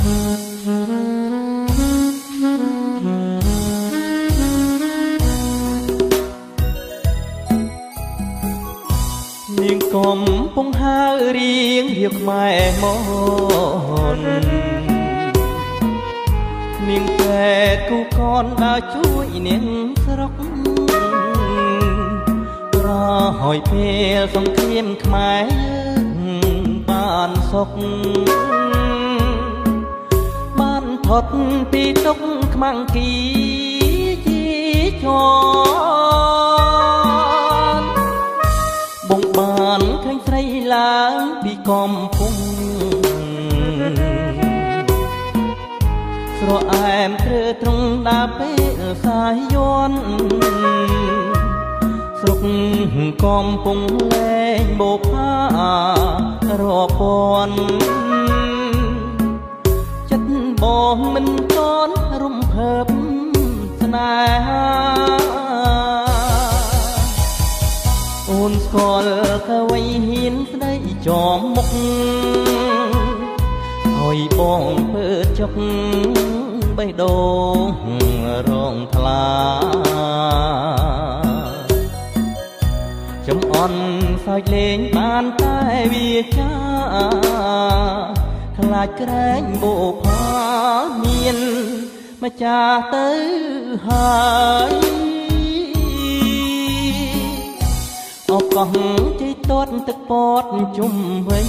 នាងកំពុងហើរៀងរៀបម៉ែមកនាងពេទ្យគូកនដើរជួយនាងស្រុករហើយពេលសង្គ្រាមខ្មែរបានសុខបានផុតពីទុក្ខខ្មាំងគីជីជន់បងបានឃើញស្រីឡើងពីកំពុងស្រអែមព្រឺត្រង់ដើរពេលសាយយន់ស្រុកកំពុងលែងបោផារាប់ពាន់ចិត្តបងមិនតន់រំភើបស្នេហាអូនស្គាល់ទៅវ័យហ៊ានស្ដីចំមុខហើយបងពើចុកបេះដូងរងថ្លាចំអន់សើចលេងបានតែវាចាខ្លាចក្រែងបោផាមានម្ចាស់ទៅហើយអកោះជ័យទាត់ទឹកពតជុំវិញ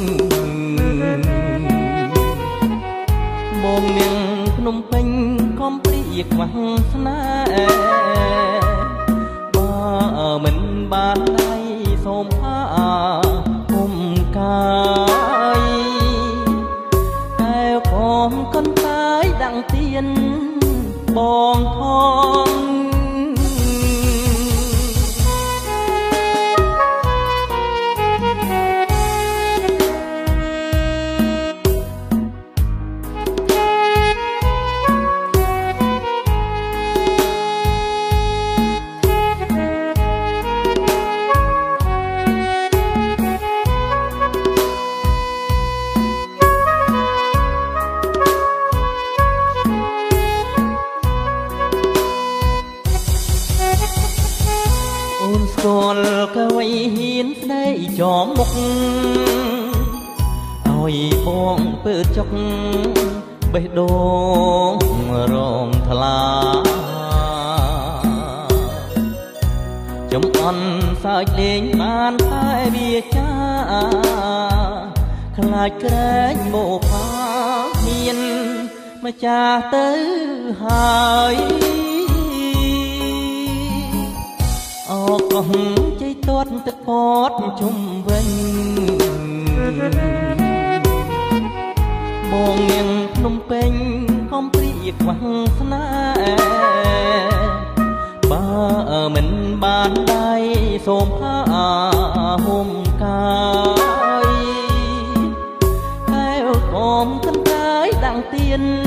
បងនាងភ្នំពេញកំព្រាខ្វះស្នេហ៍បើមិនបានដៃសូមផាគុំកាយតែខ្ញុំកន្តាយដាំងទៀនបងថងស្គាល់ក៏វ័យហ៊ានស្ដីចំមុខឲ្យបងពើចុកបេះដូងរងថ្លាចំអន់សើចលេងបានតែវាចាខ្លាចក្រែងបោផាមានម្ចាស់ទៅហើយអកោះជ័យទាត់ទឹកពតជុំវិញបងនាងភ្នំពេញកំព្រាខ្វះស្នេហ៍បើមិនបានដៃសូមផាហុំកាយតែកុំកន្តាយដាំងទៀន